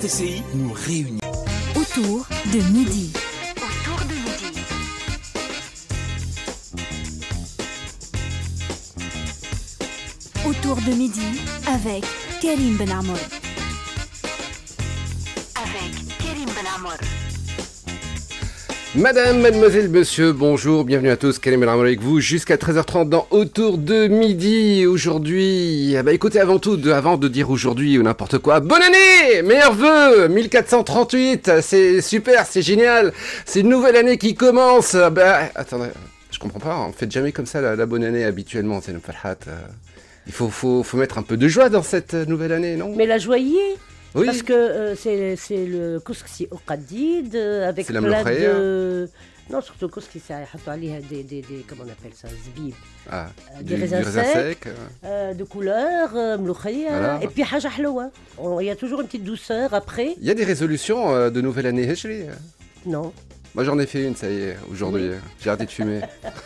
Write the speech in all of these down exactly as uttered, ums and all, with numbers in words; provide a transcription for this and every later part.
T C I nous réunit. Autour de midi. Autour de midi. Autour de midi avec Karim Ben Amour. Avec Karim Ben Amour. Madame, mademoiselle, monsieur, bonjour, bienvenue à tous, Karim Ben Amour avec vous jusqu'à treize heures trente dans Autour de midi. Aujourd'hui, bah écoutez, avant tout, de, avant de dire aujourd'hui ou n'importe quoi, bonne année, meilleurs vœux, mille quatre cent trente-huit, c'est super, c'est génial, c'est une nouvelle année qui commence. Bah, attendez, je comprends pas, on fait jamais comme ça la, la bonne année habituellement, c'est le Farhat. Euh, il faut, faut, faut mettre un peu de joie dans cette nouvelle année, non? Mais la joie y est. Oui. Parce que euh, c'est, c'est le couscous au qadid euh, avec C'est la plein mlokhaya. de... Non, surtout le couscous, c'est des, des, des... Comment on appelle ça? Zbib. Ah, Euh, du, des raisins du raisin secs. sec. euh. Euh, de couleur, euh, mlokhaya. Voilà. Et puis haja hloua. On- Il y a toujours une petite douceur après. Il y a des résolutions euh, de nouvelle année Hechri. Non. Moi j'en ai fait une, ça y est, aujourd'hui. J'ai arrêté de fumer.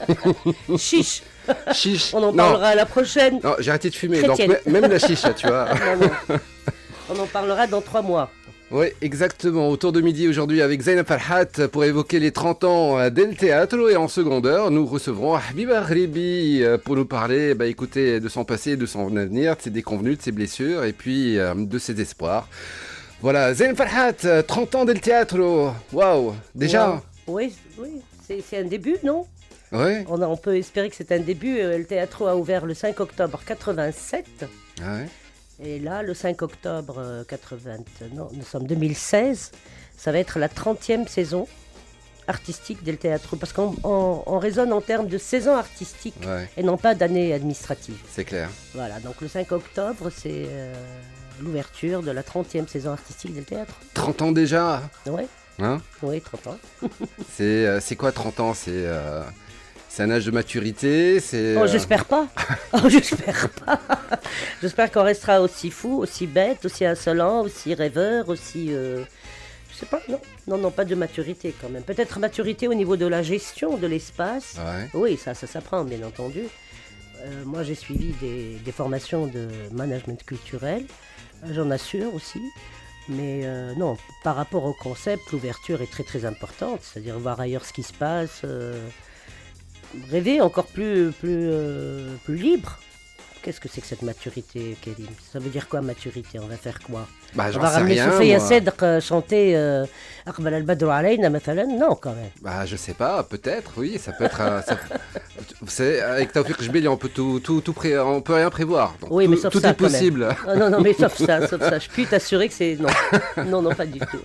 Chiche. Chiche. On en Non. parlera la prochaine. Non, j'ai arrêté de fumer. Chrétienne. Donc mê- même la chicha, tu vois. Non, non. On en parlera dans trois mois. Oui, exactement. Autour de midi aujourd'hui avec Zainab Farhat pour évoquer les trente ans euh, d'El Teatro. Et en seconde heure, nous recevrons Habiba Ghribi euh, pour nous parler, bah, écoutez, de son passé, de son avenir, de ses déconvenues, de ses blessures et puis euh, de ses espoirs. Voilà, Zainab Farhat, euh, trente ans d'El Teatro. Waouh, déjà. Ouais. Oui, oui. C'est, c'est un début, non? Ouais. on, a- on peut espérer que c'est un début. Euh, Le théâtre a ouvert le cinq octobre quatre-vingt-sept. Ah ouais. Et là, le cinq octobre euh, quatre-vingts, non, nous sommes deux mille seize, ça va être la trentième saison artistique del Teatro, parce qu'on on- on raisonne en termes de saison artistique Ouais, et non pas d'année administrative. c'est clair. Voilà, donc le cinq octobre, c'est euh, l'ouverture de la trentième saison artistique del Teatro. trente ans déjà. Ouais, Hein, oui, trente ans. c'est, euh, c'est quoi trente ans? C'est, euh, c'est un âge de maturité. C'est, Oh, euh, j'espère pas. Oh, j'espère pas. J'espère qu'on restera aussi fou, aussi bête, aussi insolent, aussi rêveur, aussi... euh, Je sais pas, non. Non, non, pas de maturité quand même. Peut-être maturité au niveau de la gestion de l'espace. Ouais. Oui, ça, ça s'apprend, bien entendu. Euh, moi, j'ai suivi des, des formations de management culturel. Euh, J'en assure aussi. Mais euh, non, par rapport au concept, l'ouverture est très très importante. C'est-à-dire voir ailleurs ce qui se passe. euh, rêver encore plus, plus, euh, plus libre. Qu'est-ce que c'est que cette maturité, Karim? Ça veut dire quoi, maturité? On va faire quoi? Bah, On j'en va sais ramener rien. Sophia moi. Sedr euh, chanter euh, Aqbal al-Badru alayna, mathalan? Non, quand même. Bah, je sais pas, peut-être, oui, ça peut être. euh, ça- Vous savez, avec Taoufik Jbeli, on peut tout, tout, tout pré... on peut rien prévoir. Donc, Oui, mais tout, sauf tout ça, est quand même. possible. Oh, non, non, mais sauf ça, sauf ça. Je puis t'assurer que c'est... Non, non, non, pas du tout.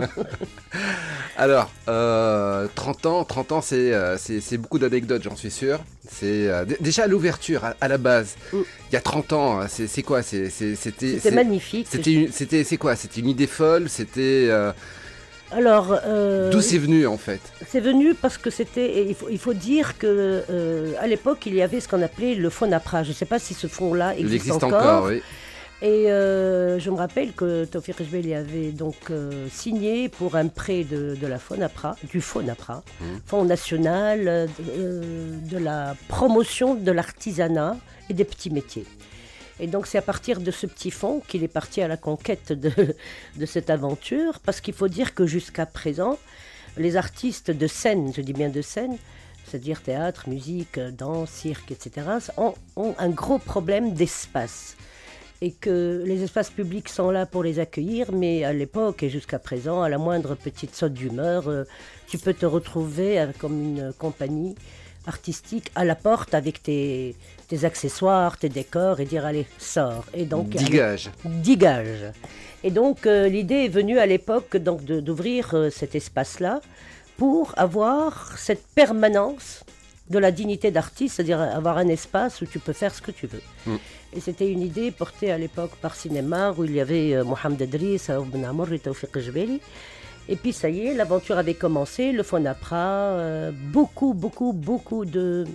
Alors, euh, trente ans, trente ans, c'est, euh, c'est, c'est beaucoup d'anecdotes, j'en suis sûr. C'est euh, d- déjà à l'ouverture, à, à la base. Mm. Il y a trente ans, c'est, c'est quoi? C'est, c'est- c'était, C'était c'est- magnifique. C'était, une- c'était, c'est quoi? C'était une idée folle. C'était euh, Alors, euh, d'où c'est venu en fait? c'est venu parce que c'était... et Il faut, il faut dire que euh, à l'époque, il y avait ce qu'on appelait le Fonapra. Je ne sais pas si ce fonds-là Il existe, existe encore. encore, oui. Et euh, je me rappelle que Taoufik Jbeli avait donc euh, signé pour un prêt de, de la FONAPRA, du FONAPRA, Mhm. Fonds national euh, de, euh, de la promotion de l'artisanat et des petits métiers. Et donc c'est à partir de ce petit fonds qu'il est parti à la conquête de, de cette aventure, parce qu'il faut dire que jusqu'à présent, les artistes de scène, je dis bien de scène, c'est-à-dire théâtre, musique, danse, cirque, et cetera, ont, ont un gros problème d'espace. Et que les espaces publics sont là pour les accueillir, mais à l'époque et jusqu'à présent, à la moindre petite saute d'humeur, euh, tu peux te retrouver euh, comme une compagnie artistique à la porte avec tes, tes accessoires, tes décors et dire allez, sors. Et donc, Digage. Digage. Et donc euh, l'idée est venue à l'époque donc, de- d'ouvrir euh, cet espace-là pour avoir cette permanence de la dignité d'artiste, c'est-à-dire avoir un espace où tu peux faire ce que tu veux. Mm. Et c'était une idée portée à l'époque par Cinéma, où il y avait euh, Mohamed Adris, Aoub Ben Amour et Taoufik Jbeli. Et puis ça y est, l'aventure avait commencé, le Fonapra, euh, beaucoup, beaucoup, beaucoup de,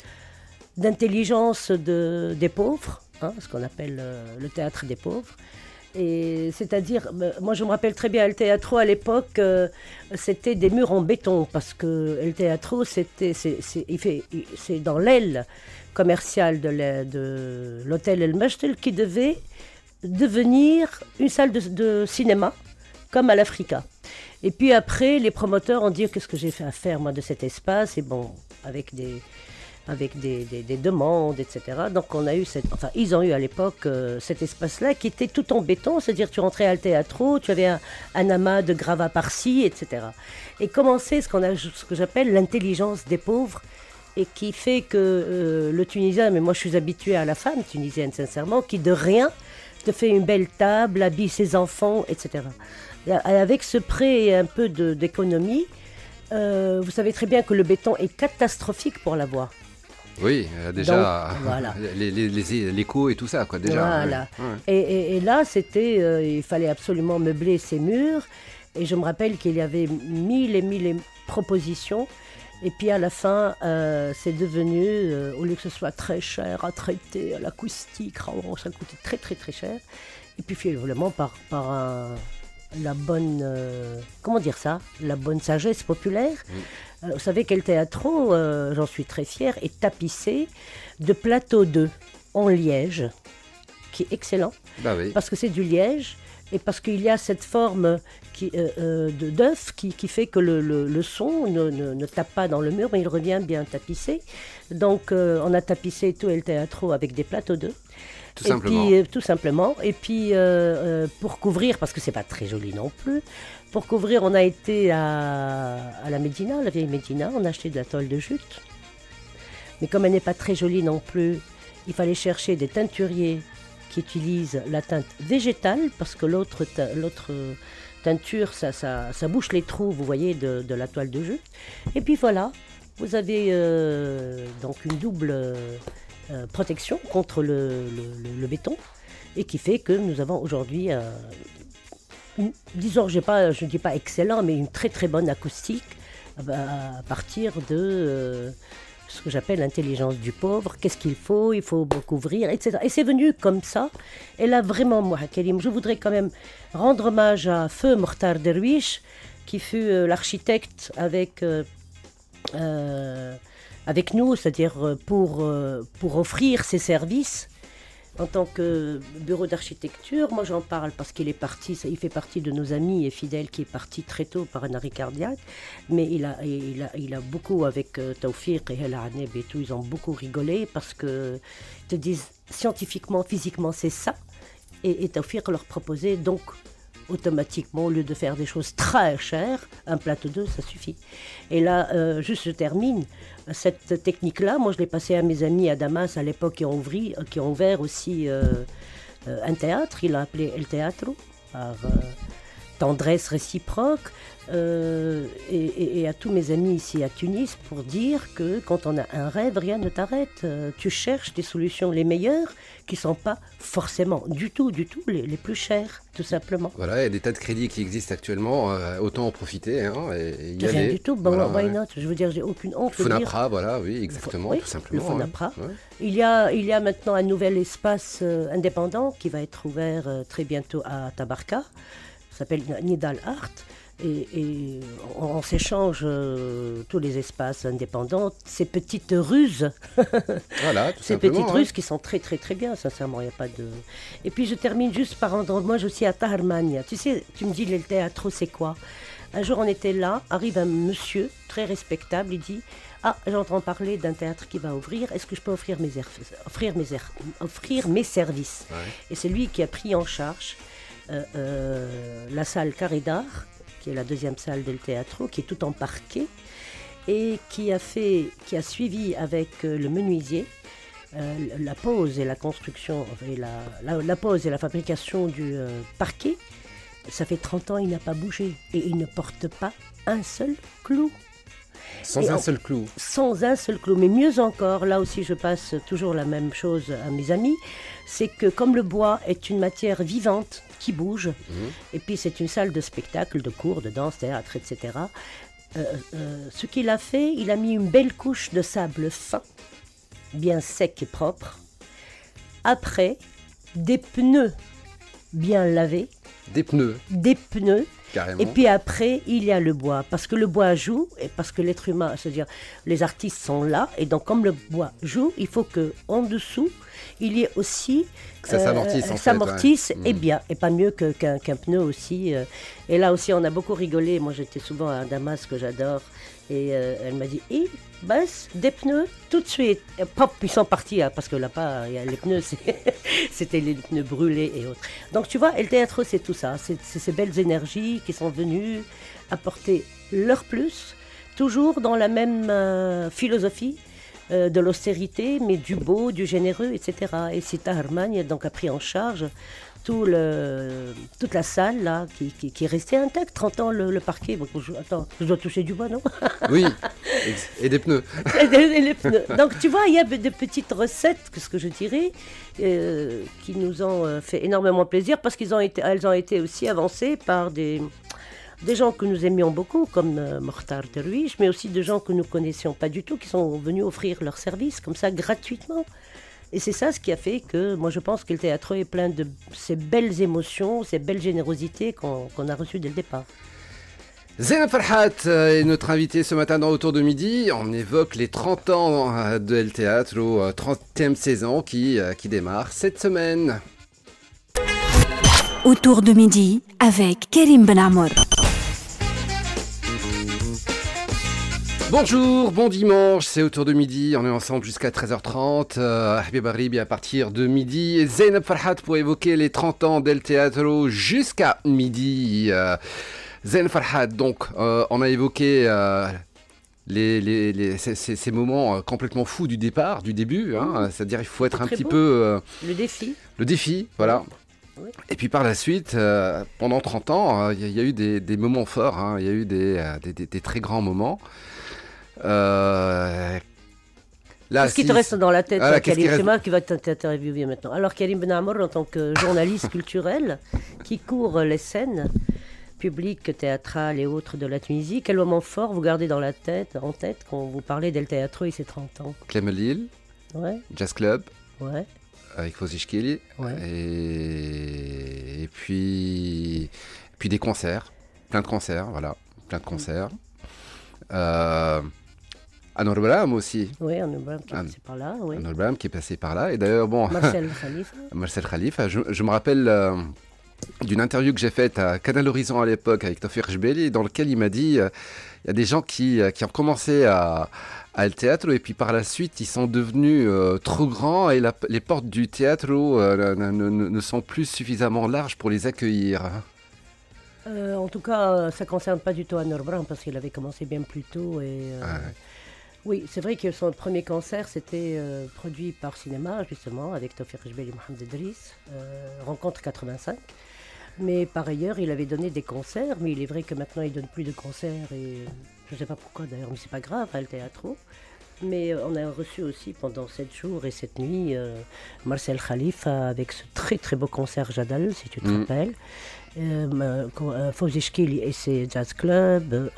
d'intelligence de, des pauvres, hein, ce qu'on appelle euh, le théâtre des pauvres. Et c'est-à-dire, euh, moi je me rappelle très bien, El Teatro à l'époque, euh, c'était des murs en béton, parce que El Teatro, c'était, c'est, c'est, il fait, il- c'est dans l'aile commerciale de, la- de l'hôtel El Mechtel qui devait devenir une salle de, de cinéma comme à l'Africa. Et puis après, les promoteurs ont dit qu'est-ce que j'ai fait à faire moi de cet espace, et bon, avec des, avec des, des, des demandes, et cetera. Donc on a eu cette, enfin ils ont eu à l'époque euh, cet espace-là qui était tout en béton, c'est-à-dire tu rentrais à le théâtre, tu avais un, un amas de gravats par-ci, et cetera. Et commençait ce qu'on a, ce que j'appelle l'intelligence des pauvres, et qui fait que euh, le Tunisien, mais moi je suis habituée à la femme tunisienne sincèrement, qui de rien te fait une belle table, habille ses enfants, et cetera. Et avec ce prêt et un peu de, d'économie, euh, vous savez très bien que le béton est catastrophique pour l'avoir. Oui, euh, déjà, Donc, voilà. les, les, les, l'écho et tout ça, quoi, déjà. Voilà. Ouais, ouais. Et, et, et là, c'était, euh, il fallait absolument meubler ces murs. Et je me rappelle qu'il y avait mille et mille propositions. Et puis à la fin, euh, c'est devenu, euh, au lieu que ce soit très cher à traiter, à l'acoustique, oh, ça coûtait très très très cher. Et puis finalement, par, par un, la bonne, euh, comment dire ça, la bonne sagesse populaire. Mmh. Euh, vous savez quel théâtre, euh, j'en suis très fière, est tapissé de plateau d'œufs en liège, qui est excellent, bah oui. parce que c'est du liège. Et parce qu'il y a cette forme qui, euh, euh, de, d'œuf qui, qui fait que le, le, le son ne, ne, ne tape pas dans le mur, mais il revient bien tapissé. Donc euh, on a tapissé tout le théâtre avec des plateaux d'œufs. Tout et simplement. Puis, euh, tout simplement. Et puis euh, euh, pour couvrir, parce que c'est pas très joli non plus, pour couvrir on a été à, à la Médina, la vieille Médina, on a acheté de la tôle de jute. Mais comme elle n'est pas très jolie non plus, il fallait chercher des teinturiers qui utilisent la teinte végétale, parce que l'autre, te, l'autre teinture, ça, ça, ça bouche les trous, vous voyez, de, de la toile de jute. Et puis voilà, vous avez euh, donc une double euh, protection contre le, le, le béton, et qui fait que nous avons aujourd'hui, euh, une, disons, j'ai pas, je ne dis pas excellent, mais une très très bonne acoustique à, à partir de... Euh, ce que j'appelle l'intelligence du pauvre, qu'est-ce qu'il faut, il faut couvrir, et cetera. Et c'est venu comme ça. Et là, vraiment, moi, Karim, je voudrais quand même rendre hommage à Feu Mortar Derwish, qui fut euh, l'architecte avec, euh, euh, avec nous, c'est-à-dire pour, euh, pour offrir ses services en tant que bureau d'architecture. Moi, j'en parle parce qu'il est parti, il fait partie de nos amis et fidèles, qui est parti très tôt par un arrêt cardiaque. Mais il a, il a, il a beaucoup, avec euh, Tawfiq et El Aneb et tout, ils ont beaucoup rigolé parce que ils te disent scientifiquement, physiquement, c'est ça. Et, et Tawfiq leur proposait donc automatiquement, au lieu de faire des choses très chères, un plateau d'œufs, ça suffit. Et là, euh, juste je termine, cette technique-là, moi je l'ai passée à mes amis à Damas à l'époque, qui ont, ouvri, qui ont ouvert aussi euh, euh, un théâtre, ils l'ont appelé El Teatro, par euh, tendresse réciproque, euh, et, et, et à tous mes amis ici à Tunis, pour dire que quand on a un rêve, rien ne t'arrête. Euh, tu cherches des solutions les meilleures, qui ne sont pas forcément du tout, du tout les, les plus chères, tout simplement. Voilà, il y a des tas de crédits qui existent actuellement, euh, autant en profiter hein, et y Rien aller. du tout, bon, voilà, why ouais. not? Je veux dire, j'ai aucune honte de dire... Fonapra, voilà, oui, exactement, Oui, tout simplement. le Fonapra. Ouais, ouais. Il y a, il y a maintenant un nouvel espace euh, indépendant qui va être ouvert euh, très bientôt à Tabarka. Ça s'appelle Nidal Art. Et, et on, on s'échange euh, tous les espaces indépendants, ces petites ruses, Voilà, tout ces simplement, petites hein. ruses qui sont très très très bien, sincèrement, il n'y a pas de... Et puis je termine juste par rendre hommage aussi à Taharmania. Tu sais, tu me dis le théâtre, c'est quoi? Un jour on était là, arrive un monsieur très respectable, il dit « Ah, j'entends parler d'un théâtre qui va ouvrir, est-ce que je peux offrir mes, er- offrir mes, er- offrir mes services ?» Ouais. Et c'est lui qui a pris en charge euh, euh, la salle Carré d'Art, qui est la deuxième salle del Teatro, qui est tout en parquet, et qui a, fait, qui a suivi avec euh, le menuisier euh, la pose et la construction, et la, la, la pose et la fabrication du euh, parquet. Ça fait trente ans, il n'a pas bougé, et il ne porte pas un seul clou. Sans Et un en- seul clou. Sans un seul clou, mais mieux encore, là aussi je passe toujours la même chose à mes amis, c'est que comme le bois est une matière vivante qui bouge, Mhm. et puis c'est une salle de spectacle, de cours, de danse, théâtre, et cetera. Euh, euh, ce qu'il a fait, il a mis une belle couche de sable fin, bien sec et propre. Après, des pneus bien lavés, Des pneus. des pneus Carrément. Et puis après, il y a le bois. Parce que le bois joue, et parce que l'être humain, c'est-à-dire les artistes sont là. Et donc, comme le bois joue, il faut qu'en dessous, il y ait aussi... Que ça s'amortisse, en fait, s'amortisse ouais. et bien. Et pas mieux que, qu'un, qu'un pneu aussi. euh. Et là aussi, on a beaucoup rigolé. Moi, j'étais souvent à Damas, que j'adore. Et euh, elle m'a dit, eh, baisse des pneus tout de suite. Et pop, ils sont partis, hein, parce que là-bas, il y a les pneus, c'est c'était les pneus brûlés et autres. Donc tu vois, El Teatro, c'est tout ça. C'est, c'est ces belles énergies qui sont venues apporter leur plus, toujours dans la même euh, philosophie euh, de l'austérité, mais du beau, du généreux, et cetera. Et Sita Harmani donc, a pris en charge tout le, toute la salle là, qui, qui, qui est restée intacte. trente ans le, le parquet. Bon, je, attends, je dois toucher du bois, non? Oui, et des pneus. et, des, et les pneus. Donc tu vois, il y a de petites recettes, que ce que je dirais, euh, qui nous ont euh, fait énormément plaisir parce qu'elles ont été, elles ont été aussi avancées par des, des gens que nous aimions beaucoup, comme euh, Mokhtar Derwish, mais aussi de gens que nous connaissions pas du tout, qui sont venus offrir leurs services comme ça gratuitement. Et c'est ça ce qui a fait que, moi je pense que le théâtre est plein de ces belles émotions, ces belles générosités qu'on, qu'on a reçues dès le départ. Zeynep Farhat est notre invitée ce matin dans Autour de Midi. On évoque les trente ans de El Teatro, trentième saison qui, qui démarre cette semaine. Autour de Midi avec Karim Benamour. Bonjour, bon dimanche, c'est Autour de Midi, on est ensemble jusqu'à treize heures trente, euh, Habib Arribi à partir de midi, et Zeynep Farhat pour évoquer les trente ans d'El Teatro jusqu'à midi. Euh, Zeynep Farhat, donc, euh, on a évoqué euh, les, les, les, ces, ces moments complètement fous du départ, du début, hein, mmh. C'est-à-dire il faut être un petit beau. peu... Euh, le défi. Le défi, voilà. Oui. Et puis par la suite, euh, pendant trente ans, il euh, y, y a eu des, des moments forts, hein, il y a eu des, euh, des, des, des très grands moments. Euh, là, Qu'est-ce qui si, te reste dans la tête, voilà, Karim? Reste... C'est moi qui va t'interviewer maintenant. Alors, Karim Benamour, en tant que journaliste culturel qui court les scènes publiques, théâtrales et autres de la Tunisie, quel moment fort vous gardez dans la tête, en tête quand vous parlez d'El Teatro et ses trente ans? Clémelil, ouais. Jazz Club, ouais. avec Fozishkili, ouais. et... et puis et puis des concerts, plein de concerts, voilà, plein de concerts. Euh, Anwar Bram aussi. Oui, Anwar Bram qui est passé par là. Oui. Anwar Bram qui est passé par là. Et d'ailleurs, bon. Marcel Khalifa. Marcel Khalifa. Je, je me rappelle euh, d'une interview que j'ai faite à Canal Horizon à l'époque avec Tawfiq Jbeli, dans lequel il m'a dit il euh, y a des gens qui, euh, qui ont commencé à, à El Teatro et puis par la suite ils sont devenus euh, trop grands et la, les portes du théâtre euh, ne, ne, ne sont plus suffisamment larges pour les accueillir. Euh, en tout cas, ça ne concerne pas du tout Anwar Bram parce qu'il avait commencé bien plus tôt. Et, euh, ah ouais. Oui, c'est vrai que son premier concert, c'était euh, produit par Cinéma, justement, avec Tawfiq Jbeli et Mohamed Idriss, euh, Rencontre quatre-vingt-cinq. Mais par ailleurs, il avait donné des concerts, mais il est vrai que maintenant, il ne donne plus de concerts. Et je ne sais pas pourquoi d'ailleurs, mais ce n'est pas grave, à El Teatro. Mais on a reçu aussi pendant sept jours et sept nuits euh, Marcel Khalifa avec ce très très beau concert Jadal, si tu te mmh. rappelles. Euh, Fozishkili et ses jazz clubs,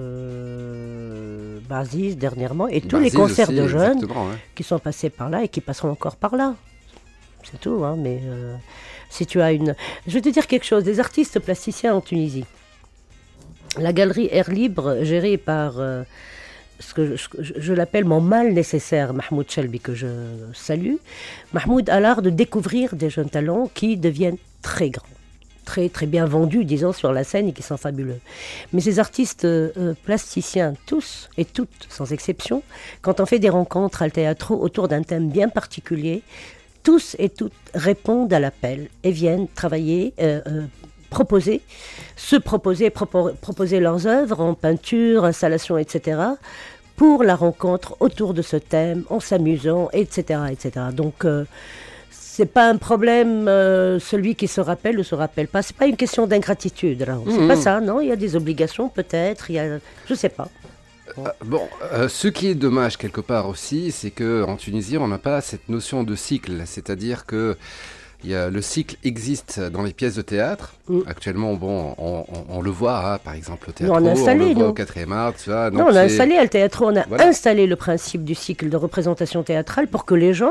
euh, Baziz dernièrement, et tous Baziz les concerts aussi, de jeunes ouais. qui sont passés par là et qui passeront encore par là. C'est tout, hein, mais euh, si tu as une... Je vais te dire quelque chose, des artistes plasticiens en Tunisie. La galerie Air Libre, gérée par... Euh, ce que je, je, je l'appelle mon mal nécessaire, Mahmoud Chelbi, que je salue. Mahmoud a l'art de découvrir des jeunes talents qui deviennent très grands. Très, très bien vendus, disons, sur la scène et qui sont fabuleux. Mais ces artistes euh, plasticiens, tous et toutes, sans exception, quand on fait des rencontres al teatro autour d'un thème bien particulier, tous et toutes répondent à l'appel et viennent travailler, euh, euh, proposer, se proposer, propo- proposer leurs œuvres en peinture, installation, et cetera, pour la rencontre autour de ce thème, en s'amusant, et cetera, et cetera. Donc, euh, c'est pas un problème, euh, celui qui se rappelle ou se rappelle pas. C'est pas une question d'ingratitude. Là. C'est mmh. pas ça, non. Il y a des obligations, peut-être. Il y a, je sais pas. Bon, euh, bon euh, ce qui est dommage quelque part aussi, c'est que en Tunisie, on n'a pas cette notion de cycle. C'est-à-dire que il y a, le cycle existe dans les pièces de théâtre. Mmh. Actuellement, bon, on, on, on le voit, hein, par exemple au théâtre. On, a installé, on le voit nous. au quatrième art. Tu vois, non, on a installé le théâtre. On a voilà. installé le principe du cycle de représentation théâtrale pour que les gens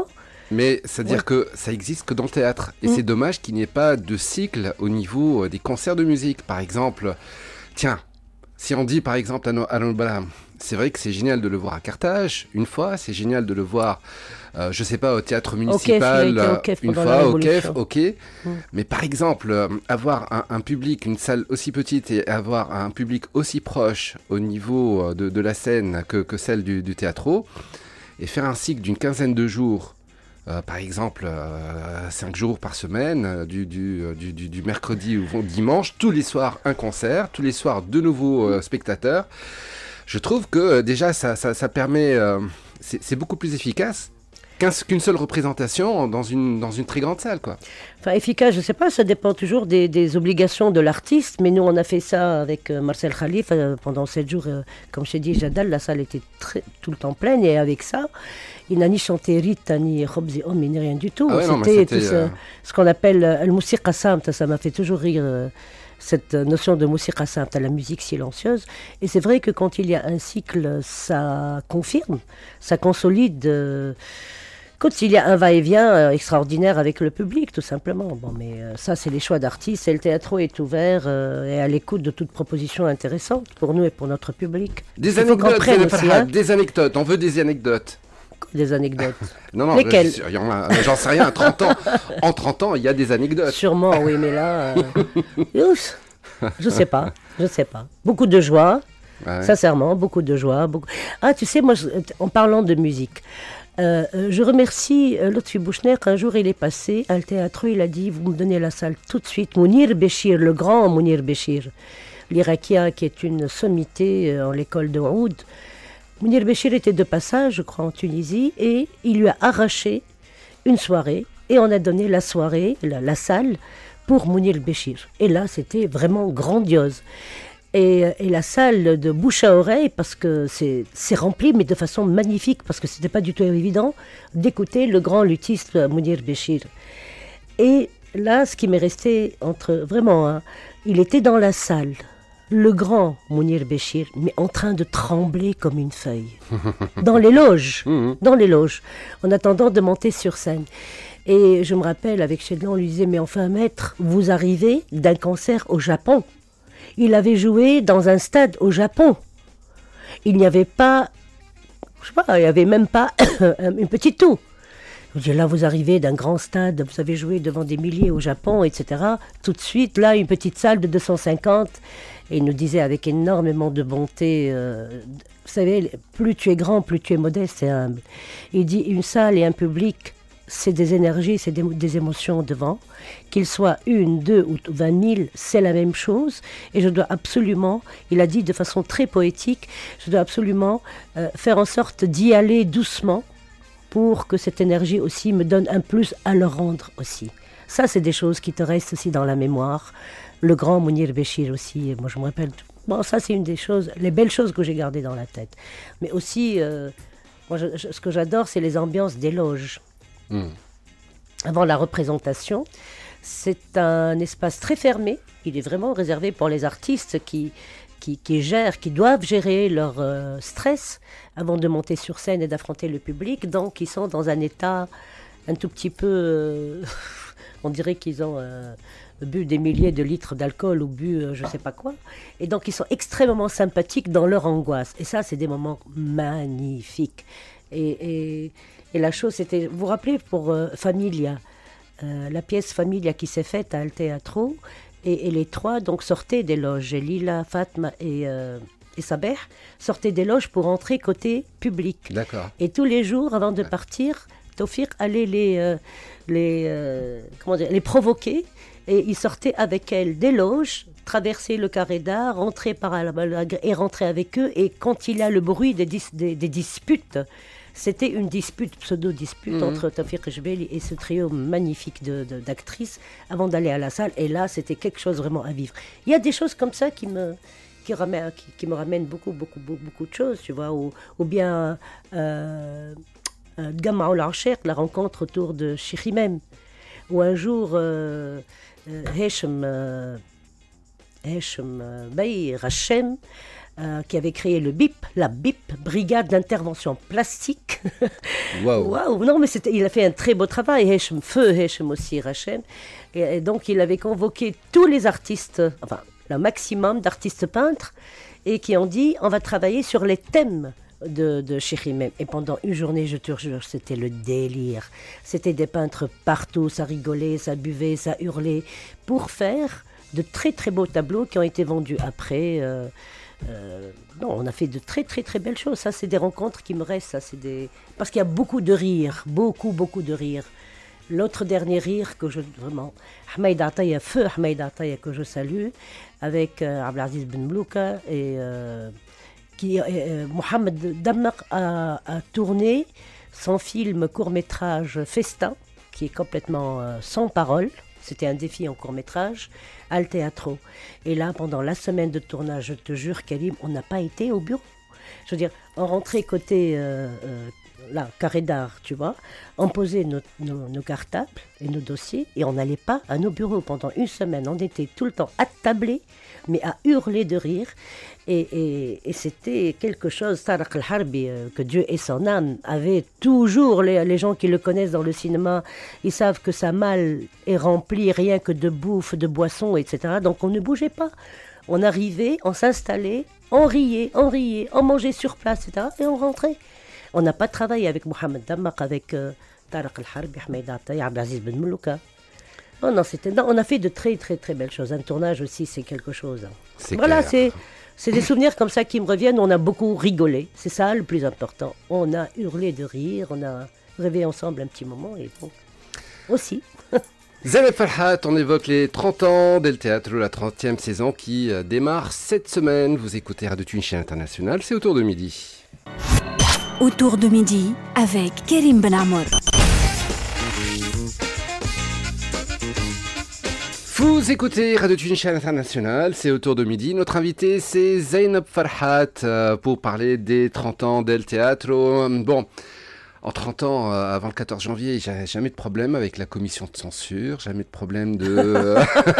Mais c'est-à-dire Ouais. que ça existe que dans le théâtre. Et Mm. c'est dommage qu'il n'y ait pas de cycle au niveau euh, des concerts de musique. Par exemple, tiens, si on dit par exemple à No- à Nobala, c'est vrai que c'est génial de le voir à Carthage, une fois, c'est génial de le voir, euh, je sais pas, au théâtre Kef, il a municipal, été au euh, Kef une pendant la fois, au Kef, Révolution. ok. Mm. Mais par exemple, euh, avoir un, un public, une salle aussi petite et avoir un public aussi proche au niveau euh, de, de la scène que, que celle du, du théâtre, et faire un cycle d'une quinzaine de jours, euh, par exemple euh, cinq jours par semaine, euh, du, du, euh, du, du- du mercredi au dimanche, tous les soirs un concert, tous les soirs de nouveaux euh, spectateurs, je trouve que euh, déjà ça, ça, ça permet, euh, c'est c'est beaucoup plus efficace qu'un- qu'une seule représentation dans une, dans une très grande salle, quoi. Enfin, efficace, je ne sais pas, ça dépend toujours des, des obligations de l'artiste, mais nous, on a fait ça avec euh, Marcel Khalif euh, pendant sept jours. euh, comme je t'ai dit, Jadal, la salle était très- tout le temps pleine, et avec ça, il n'a ni chanté Rita, ni Khobzi Om, ni rien du tout. Ah ouais, non, mais C'était c'était, tout ce, euh, ce qu'on appelle euh, le musiqa samta, ça m'a fait toujours rire. euh, cette euh, notion de musiqa samta, la musique silencieuse. Et c'est vrai que quand il y a un cycle, ça confirme, ça consolide. euh, Quand il y a un va-et-vient euh, extraordinaire avec le public, tout simplement. Bon, mais euh, ça, c'est les choix d'artistes. Et le théâtre est ouvert euh, et à l'écoute de toute proposition intéressante pour nous et pour notre public. Des Il faut qu'on anecdotes, prenne Zeynep aussi, Farhad, hein, des anecdotes, on veut des anecdotes. des anecdotes. Non, non, Lesquelles je- il y en a- j'en sais rien, trente ans. En trente ans, il y a des anecdotes. Sûrement, oui, mais là, euh, ouf, je sais pas, je sais pas. Beaucoup de joie, Ouais. sincèrement, beaucoup de joie. Beaucoup... Ah, tu sais, moi, je- en parlant de musique, euh, euh, je remercie euh, Lotfi Bouchner. Un jour, il est passé à le théâtre, il a dit, vous me donnez la salle tout de suite. Mounir Béchir, le grand Mounir Béchir, l'Irakien qui est une sommité euh, en l'école de Oud. Mounir Béchir était de passage, je crois, en Tunisie, et il lui a arraché une soirée, et on a donné la soirée, la, la salle, pour Mounir Béchir. Et là, c'était vraiment grandiose. Et, et la salle de bouche à oreille, parce que c'est c'est rempli, mais de façon magnifique, parce que c'était pas du tout évident d'écouter le grand luthiste Mounir Béchir. Et là, ce qui m'est resté entre... Vraiment, hein, il était dans la salle, le grand Mounir Béchir, mais en train de trembler comme une feuille. Dans les loges, Mhm. dans les loges, en attendant de monter sur scène. Et je me rappelle, avec Chedlan, on lui disait, mais enfin, maître, vous arrivez d'un concert au Japon. Il avait joué dans un stade au Japon. Il n'y avait pas, je sais pas, il n'y avait même pas une petite toux. Je dis, là, vous arrivez d'un grand stade, vous avez joué devant des milliers au Japon, et cetera. Tout de suite, là, une petite salle de deux cent cinquante. Et il nous disait avec énormément de bonté, euh, vous savez, plus tu es grand, plus tu es modeste et humble. Il dit, une salle et un public, c'est des énergies, c'est des, des émotions devant. Qu'ils soient une, deux ou vingt mille, c'est la même chose. Et je dois absolument, il a dit de façon très poétique, je dois absolument euh, faire en sorte d'y aller doucement pour que cette énergie aussi me donne un plus à leur rendre aussi. Ça, c'est des choses qui te restent aussi dans la mémoire. Le grand Mounir Béchir aussi, moi je me rappelle. Bon, ça, c'est une des choses, les belles choses que j'ai gardées dans la tête. Mais aussi, euh, moi, je- je- ce que j'adore, c'est les ambiances des loges. Mhm. Avant la représentation, c'est un espace très fermé. Il est vraiment réservé pour les artistes qui, qui, qui gèrent, qui doivent gérer leur euh, stress avant de monter sur scène et d'affronter le public. Donc, ils sont dans un état un tout petit peu... euh, on dirait qu'ils ont euh, bu des milliers de litres d'alcool ou bu euh, je ne sais pas quoi. Et donc, ils sont extrêmement sympathiques dans leur angoisse. Et ça, c'est des moments magnifiques. Et, et, et la chose, c'était... Vous vous rappelez pour euh, Familia, euh, la pièce Familia qui s'est faite à El Teatro, et, et les trois donc sortaient des loges. Lila, Fatma et, euh, et Saber sortaient des loges pour entrer côté public. D'accord. Et tous les jours, avant de partir, Tawfiq allait les, euh, les, euh, comment dire, les provoquer, et il sortait avec elles des loges, traverser le carré d'art, rentrer par la, la- et rentrer avec eux. Et quand il y a le bruit des, dis- des, des disputes, c'était une dispute, pseudo-dispute Mhm. entre Tawfiq Jbeli et ce trio magnifique de- de- d'actrices avant d'aller à la salle. Et là, c'était quelque chose vraiment à vivre. Il y a des choses comme ça qui me, qui ramènent, qui, qui me ramènent beaucoup, beaucoup, beaucoup, beaucoup de choses, tu vois. Ou, ou bien euh, euh, Gamma ul Ashaq, la rencontre autour de Shirimem. Ou un jour, euh, euh, Heshem, euh, Heshem euh, Bey Rachem euh, qui avait créé le B I P, la B I P, Brigade d'intervention plastique. Waouh. Waouh, non mais c'était, il a fait un très beau travail, Hechem, feu Hechem aussi, Rachem. Et, et donc il avait convoqué tous les artistes, enfin le maximum d'artistes peintres, et qui ont dit on va travailler sur les thèmes de, de Cheikh Imam. Et pendant une journée, je te jure, c'était le délire. C'était des peintres partout, ça rigolait, ça buvait, ça hurlait, pour faire de très très beaux tableaux qui ont été vendus après. Euh, euh, non, on a fait de très très très belles choses. Ça, c'est des rencontres qui me restent. Ça, c'est des... Parce qu'il y a beaucoup de rire, beaucoup beaucoup de rire. L'autre dernier rire que je... Vraiment, Ahmed Ataya, feu Ahmed Ataya, que je salue, avec euh, Abdelaziz Ben Mlouka et... Euh, qui, euh, Mohamed Damar a, a tourné son film court-métrage Festin, qui est complètement euh, sans parole. C'était un défi en court-métrage, Al Teatro. Et là, pendant la semaine de tournage, je te jure, Karim, on n'a pas été au bureau. Je veux dire, on rentrait côté, euh, euh, là, carré d'art, tu vois, on posait nos, nos, nos cartables et nos dossiers, et on n'allait pas à nos bureaux pendant une semaine. On était tout le temps attablés, mais à hurler de rire. Et, et, et c'était quelque chose, Tariq El-Harbi, euh, que Dieu ait son âme, avait toujours, les, les gens qui le connaissent dans le cinéma, ils savent que sa malle est remplie rien que de bouffe, de boissons, et cetera. Donc on ne bougeait pas. On arrivait, on s'installait, on riait, on riait, on mangeait sur place, et cetera. Et on rentrait. On n'a pas travaillé avec Mohamed Damar, avec euh, Tariq El-Harbi, Ahmed Ataya, Abdelaziz Ben Mlouka. Oh non, c'était, non, on a fait de très très très belles choses. Un tournage aussi, c'est quelque chose. C'est voilà, clair. c'est... C'est des souvenirs comme ça qui me reviennent. On a beaucoup rigolé. C'est ça le plus important. On a hurlé de rire. On a rêvé ensemble un petit moment. Et bon, aussi. Zeynep Farhat, on évoque les trente ans d'El Teatro, la trentième saison qui euh, démarre cette semaine. Vous écoutez Radio Tunisien International, c'est autour de midi. Autour de midi avec Karim Benamor. Vous écoutez Radio Tunisien International, c'est autour de midi. Notre invité, c'est Zeynep Farhat euh, pour parler des trente ans d'El Teatro. Bon, en trente ans, euh, avant le quatorze janvier, j'ai jamais de problème avec la commission de censure, jamais de problème de...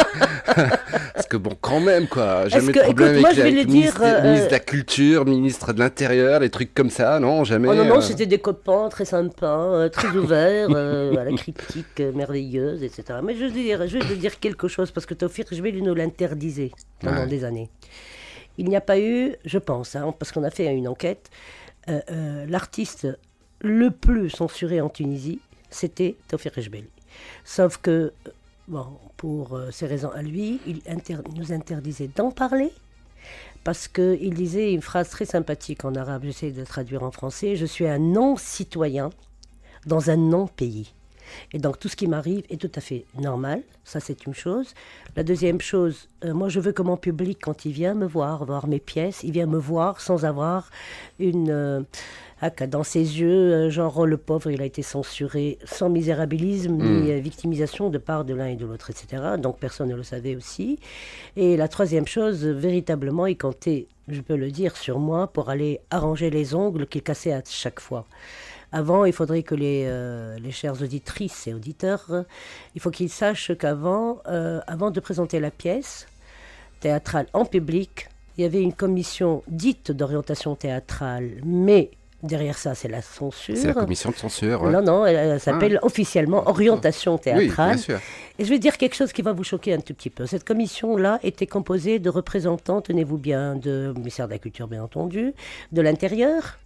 Parce que bon, quand même, quoi, jamais que, de problème écoute, moi, avec je vais la le ministre, dire, euh, ministre de la Culture, ministre de l'Intérieur, les trucs comme ça, non, jamais... Oh non, non, euh, c'était des copains très sympas, euh, très ouverts euh, à la critique euh, merveilleuse, et cetera. Mais je vais, dire, je vais te dire quelque chose, parce que Taoufik, je vais nous l'interdisait pendant Ouais. des années. Il n'y a pas eu, je pense, hein, parce qu'on a fait une enquête, euh, euh, l'artiste le plus censuré en Tunisie, c'était Taoufik Ejbeli. Sauf que, euh, bon, pour euh, ces raisons à lui, il inter- nous interdisait d'en parler, parce qu'il disait une phrase très sympathique en arabe, j'essaie de traduire en français, « Je suis un non-citoyen dans un non-pays ». Et donc tout ce qui m'arrive est tout à fait normal, ça c'est une chose. La deuxième chose, euh, moi je veux que mon public, quand il vient me voir, voir mes pièces, il vient me voir sans avoir une... Euh, ah, dans ses yeux, euh, genre oh, le pauvre il a été censuré, sans misérabilisme Mm. ni euh, victimisation de part de l'un et de l'autre, et cetera. Donc personne ne le savait aussi. Et la troisième chose, euh, véritablement, il comptait, je peux le dire, sur moi pour aller arranger les ongles qu'il cassait à chaque fois. Avant, il faudrait que les, euh, les chères auditrices et auditeurs, euh, il faut qu'ils sachent qu'avant, euh, avant de présenter la pièce théâtrale en public, il y avait une commission dite d'orientation théâtrale, mais derrière ça, c'est la censure. C'est la commission de censure, ouais. Non, non, elle, elle s'appelle officiellement orientation Oui, théâtrale. bien sûr. Et je vais dire quelque chose qui va vous choquer un tout petit peu. Cette commission-là était composée de représentants, tenez-vous bien, du ministère de la Culture, bien entendu, de l'Intérieur,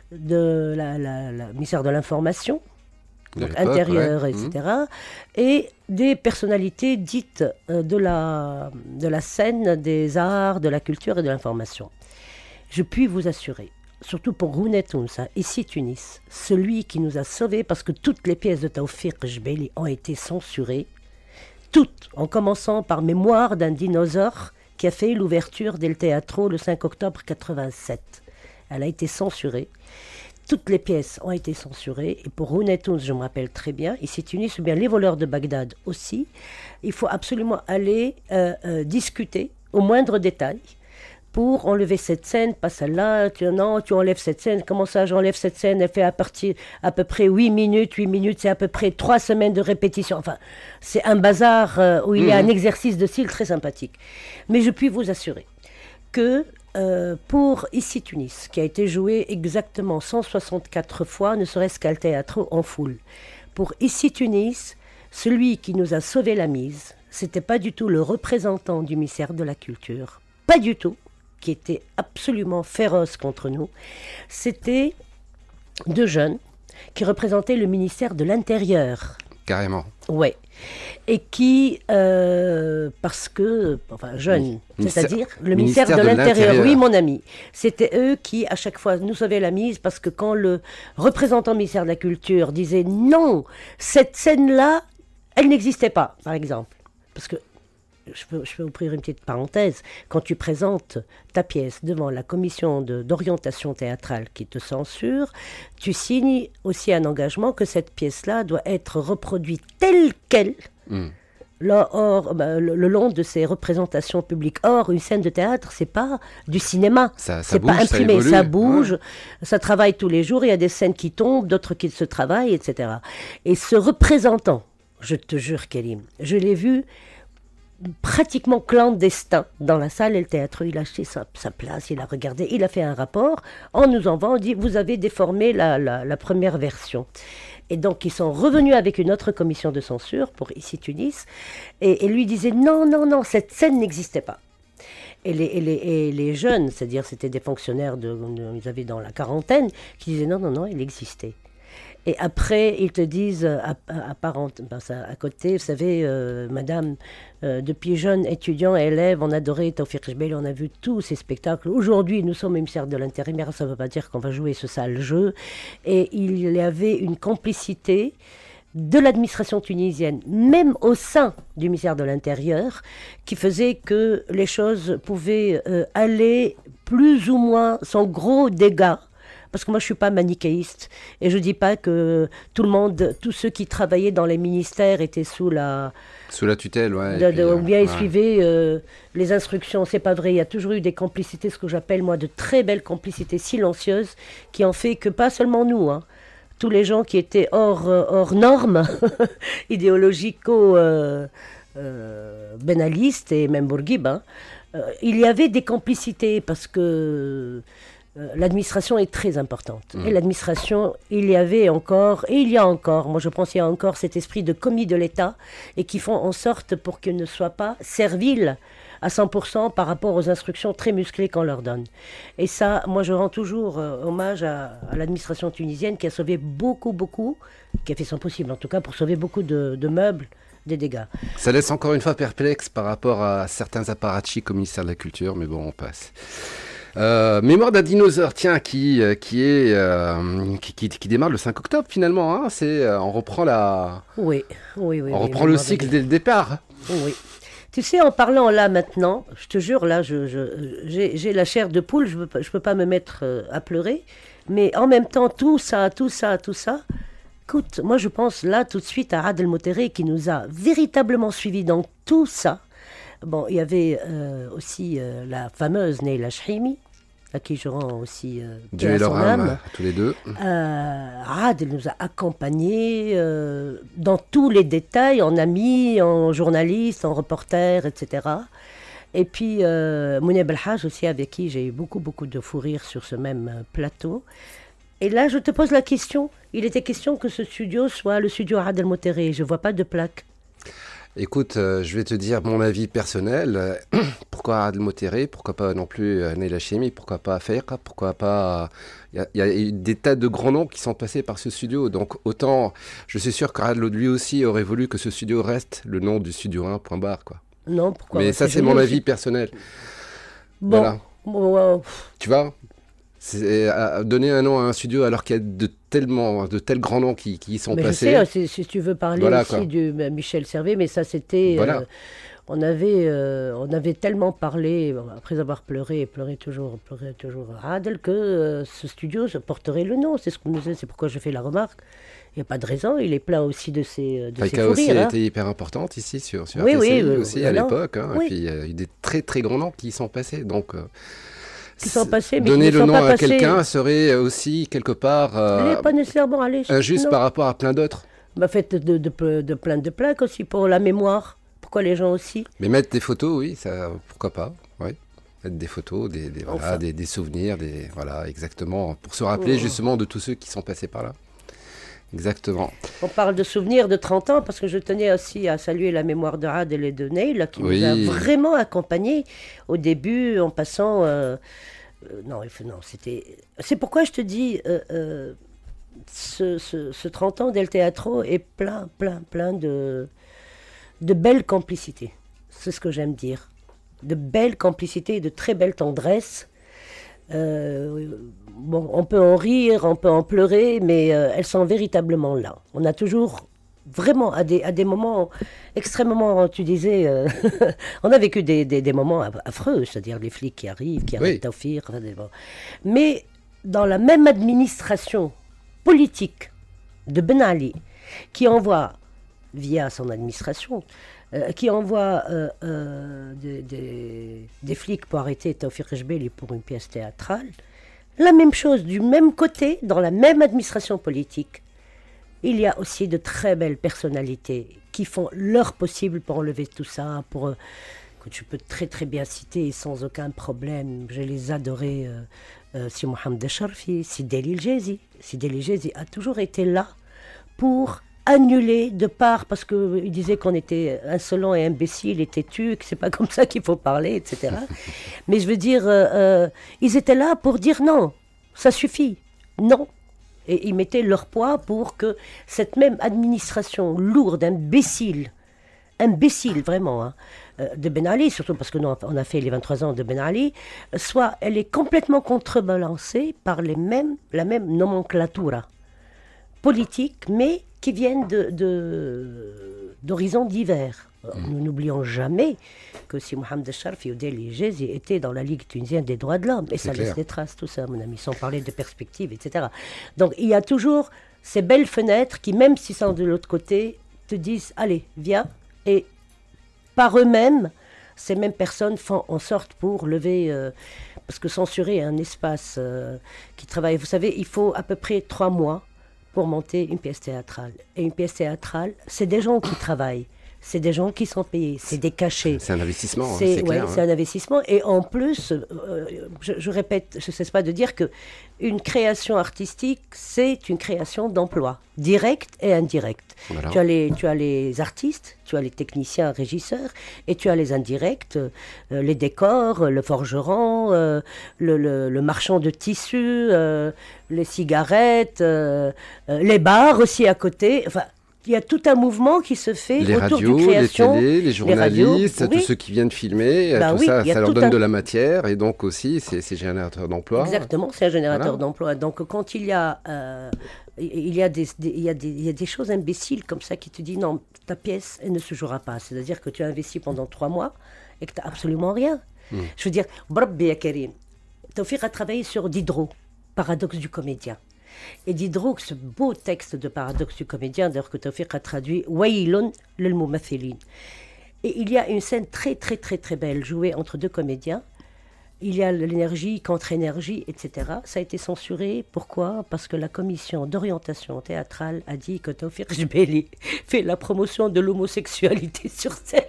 de la, la, la ministère de l'Information, De donc l'époque, intérieur, ouais. et cetera, et des personnalités dites euh, de, la, de la scène, des arts, de la culture et de l'information. Je puis vous assurer, surtout pour Rounet Tounsa, ici Tunis, celui qui nous a sauvés, parce que toutes les pièces de Taoufik Ejbeli ont été censurées, toutes, en commençant par Mémoire d'un dinosaure, qui a fait l'ouverture d'El Teatro le cinq octobre quatre-vingt-sept. Elle a été censurée. Toutes les pièces ont été censurées. Et pour Rounet Touns, je me rappelle très bien, ici Tunis, ou bien Les Voleurs de Bagdad aussi, il faut absolument aller euh, euh, discuter au moindre détail pour enlever cette scène, pas celle-là, tu, non, tu enlèves cette scène, comment ça j'enlève cette scène, elle fait à, partir, à peu près huit minutes, huit minutes, c'est à peu près trois semaines de répétition, enfin, c'est un bazar euh, où il y a un exercice de style très sympathique. Mais je puis vous assurer que euh, pour Ici Tunis, qui a été joué exactement cent soixante-quatre fois, ne serait-ce qu'à le théâtre en foule. Pour Ici Tunis, celui qui nous a sauvé la mise, c'était pas du tout le représentant du ministère de la Culture, pas du tout, qui était absolument féroce contre nous. C'était deux jeunes qui représentaient le ministère de l'Intérieur. Carrément. Ouais. Et qui, euh, parce que, enfin, jeunes, oui. c'est-à-dire le ministère, ministère de, de l'Intérieur. l'Intérieur. Oui, mon ami. C'était eux qui, à chaque fois, nous sauvaient la mise parce que quand le représentant du ministère de la Culture disait non, cette scène-là, elle n'existait pas, par exemple. Parce que, je peux, je peux ouvrir une petite parenthèse, quand tu présentes ta pièce devant la commission de, d'orientation théâtrale qui te censure, tu signes aussi un engagement que cette pièce-là doit être reproduite telle qu'elle, mm. là, or, bah, le, le long de ces représentations publiques. Or, une scène de théâtre, c'est pas du cinéma, ça, ça c'est bouge, pas imprimé, ça, ça bouge, ouais. Ça travaille tous les jours, il y a des scènes qui tombent, d'autres qui se travaillent, et cetera. Et ce représentant, je te jure, Kérim, je l'ai vu pratiquement clandestin dans la salle et le théâtre. Il a acheté sa, sa place, il a regardé, il a fait un rapport en nous envoyant, on dit vous avez déformé la, la, la première version. Et donc ils sont revenus avec une autre commission de censure pour Ici Tunis et, et lui disaient non, non, non, cette scène n'existait pas. Et les, et, les, et les jeunes, c'est-à-dire c'était des fonctionnaires, de, de, ils avaient dans la quarantaine, qui disaient non, non, non, elle existait. Et après, ils te disent, à, à, à, parent, à côté, vous savez, euh, madame, euh, depuis jeune étudiant et élève, on adorait Taoufik Jbel, on a vu tous ces spectacles. Aujourd'hui, nous sommes au ministère de l'Intérieur, ça ne veut pas dire qu'on va jouer ce sale jeu. Et il y avait une complicité de l'administration tunisienne, même au sein du ministère de l'Intérieur, qui faisait que les choses pouvaient euh, aller plus ou moins sans gros dégâts. Parce que moi, je ne suis pas manichéiste. Et je ne dis pas que tout le monde, tous ceux qui travaillaient dans les ministères étaient sous la... Sous la tutelle, ouais. De, de, puis, ou bien euh, ils ouais. suivaient euh, les instructions. Ce n'est pas vrai. Il y a toujours eu des complicités, ce que j'appelle, moi, de très belles complicités silencieuses, qui ont fait que, pas seulement nous, hein, tous les gens qui étaient hors, hors normes, idéologico euh, euh, benalistes et même Bourguib, hein, euh, il y avait des complicités parce que... l'administration est très importante. Mmh. Et l'administration, il y avait encore, et il y a encore, moi je pense qu'il y a encore cet esprit de commis de l'État, et qui font en sorte pour qu'ils ne soient pas serviles à cent pour cent par rapport aux instructions très musclées qu'on leur donne. Et ça, moi je rends toujours euh, hommage à, à l'administration tunisienne qui a sauvé beaucoup, beaucoup, qui a fait son possible en tout cas pour sauver beaucoup de, de meubles, des dégâts. Ça laisse encore une fois perplexe par rapport à certains apparatchiks au ministère de la Culture, mais bon, on passe. Euh, Mémoire d'un dinosaure, tiens, qui, euh, qui, est, euh, qui, qui, qui démarre le cinq octobre finalement. Hein, c'est, euh, on reprend, la... oui, oui, oui, on oui, reprend le cycle dès le départ. Oui. Tu sais, en parlant là maintenant, je te jure, là, je, je, j'ai, j'ai la chair de poule, je ne peux, peux pas me mettre euh, à pleurer. Mais en même temps, tout ça, tout ça, tout ça, écoute, moi je pense là tout de suite à Adel Moteré qui nous a véritablement suivis dans tout ça. Bon, il y avait euh, aussi euh, la fameuse Neila Chehimi, à qui je rends aussi euh, Dieu et leur âme, tous les deux. Euh, Adel nous a accompagnés euh, dans tous les détails, en amis, en journaliste, en reporter, et cetera. Et puis euh, Mounir Belhaj aussi, avec qui j'ai eu beaucoup, beaucoup de fou rire sur ce même euh, plateau. Et là, je te pose la question, il était question que ce studio soit le studio Adel Moteré, je ne vois pas de plaque. Écoute, euh, je vais te dire mon avis personnel. Euh, pourquoi Adel Moteré? Pourquoi pas non plus euh, Neila Chehimi? Pourquoi pas Fayqa? Pourquoi pas... Il y, y a eu des tas de grands noms qui sont passés par ce studio. Donc autant, je suis sûr qu'Adel lui aussi aurait voulu que ce studio reste le nom du studio un point barre, quoi. Non, pourquoi? Mais ça, c'est mon avis personnel. Bon, voilà. Bon, euh... Tu vois, c'est à donner un nom à un studio alors qu'il y a de tellement de tels grands noms qui, qui y sont mais passés. Je sais, si tu veux parler voilà, aussi quoi. du bah, Michel Servet, mais ça c'était... Voilà. Euh, on, avait, euh, on avait tellement parlé, bon, après avoir pleuré, et pleuré toujours, pleuré toujours Adel, que euh, ce studio se porterait le nom. C'est ce qu'on nous disait, c'est pourquoi je fais la remarque. Il n'y a pas de raison, il est plein aussi de ses, de ses Fayqa fous aussi rires, a hein. été hyper importante ici sur, sur oui, R T C I oui, aussi oui, à non, l'époque. Hein, oui. Et puis il y a eu des très très grands noms qui y sont passés. Donc, euh, Qui sont passés, mais donner qui ne le sont nom pas à passés. quelqu'un serait aussi quelque part euh, Il n'est pas nécessairement allé. injuste non. par rapport à plein d'autres. Bah, faites de, de, de, de plein de plaques aussi pour la mémoire. Pourquoi les gens aussi? Mais mettre des photos, oui, ça, pourquoi pas. Ouais. Mettre des photos, des, des, voilà, Enfin. des, des souvenirs, des, voilà, exactement, pour se rappeler Oh. justement de tous ceux qui sont passés par là. Exactement. On parle de souvenirs de trente ans parce que je tenais aussi à saluer la mémoire de Adel et de Neil qui Oui. nous a vraiment accompagnés au début en passant. euh, euh, non, il faut- non, c'était. C'est pourquoi je te dis, euh, euh, ce, ce- ce trente ans d'El Teatro est plein, plein, plein de, de belles complicités. C'est ce que j'aime dire. De belles complicités et de très belles tendresses. Euh, bon, on peut en rire, on peut en pleurer, mais euh, elles sont véritablement là. On a toujours, vraiment, à des, à des moments extrêmement, tu disais, euh, on a vécu des, des, des moments aff- affreux, c'est-à-dire les flics qui arrivent, qui Oui. arrêtent Taoufir, enfin, des- bon. Mais dans la même administration politique de Ben Ali, qui envoie, via son administration, euh, qui envoie euh, euh, des, des- des flics pour arrêter Taoufir Jbeli pour une pièce théâtrale, la même chose, du même côté, dans la même administration politique, il y a aussi de très belles personnalités qui font leur possible pour enlever tout ça, pour, euh, que tu peux très très bien citer sans aucun problème. Je les adorais, euh, euh, si Mohamed Sharfi, si Delil Jezi. Si Delil Jezi a toujours été là pour annuler de part, parce qu'il disait qu'on était insolent et imbécile et têtu, que c'est pas comme ça qu'il faut parler, et cetera. Mais je veux dire, euh, euh, ils étaient là pour dire non, ça suffit, non. Et ils mettaient leur poids pour que cette même administration lourde, imbécile, imbécile vraiment, hein, euh, de Ben Ali, surtout parce que nous on a fait les vingt-trois ans de Ben Ali, euh, soit elle est complètement contrebalancée par les mêmes, la même nomenclatura politique, mais qui viennent de, de- d'horizons divers. Euh, Nous n'oublions jamais que si Mohamed Sharfi ou Deli Jezi étaient dans la Ligue tunisienne des droits de l'homme, et ça clair. laisse des traces, tout ça, mon ami, sans parler de perspectives, et cetera. Donc il y a toujours ces belles fenêtres qui, même si sont de l'autre côté, te disent, allez, viens, et par eux-mêmes, ces mêmes personnes font en sorte pour lever, euh, parce que censurer un espace euh, qui travaille, vous savez, il faut à peu près trois mois pour monter une pièce théâtrale. Et une pièce théâtrale, c'est des gens qui travaillent, c'est des gens qui sont payés, c'est des cachets. C'est un investissement, hein, C'est c'est ouais, clair. c'est hein. un investissement. Et en plus, euh, je, je répète, je ne cesse pas de dire que une création artistique, c'est une création d'emploi, direct et indirect. Voilà. Tu as, les, tu as les artistes, tu as les techniciens, régisseurs, et tu as les indirects, euh, les décors, le forgeron, euh, le, le- le marchand de tissus, euh, les cigarettes, euh, euh, les bars aussi à côté. Enfin, il y a tout un mouvement qui se fait Les autour radios, d'une création. les télés, les radios, journalistes, oui. tous ceux qui viennent filmer, Bah tout oui, ça, il y a ça leur tout donne un- de la matière et donc aussi c'est c'est générateur d'emploi. Exactement, c'est un générateur Voilà. d'emploi. Donc quand il y a, euh, il y a des, des- il y a des, il y a des choses imbéciles comme ça qui te disent non, ta pièce, elle ne se jouera pas. C'est-à-dire que tu as investi pendant trois mois et que tu n'as absolument rien. Je veux dire, Brabbi ya Karim, Taoufir a travaillé sur Diderot, Paradoxe du comédien. Et Diderot, ce beau texte de Paradoxe du comédien, d'ailleurs que Taoufir a traduit, Wailun lil mumathilin. Et il y a une scène très très très très belle jouée entre deux comédiens. Il y a l'énergie contre énergie, et cetera. Ça a été censuré. Pourquoi? Parce que la commission d'orientation théâtrale a dit que Taoufir Jbeli fait la promotion de l'homosexualité sur scène.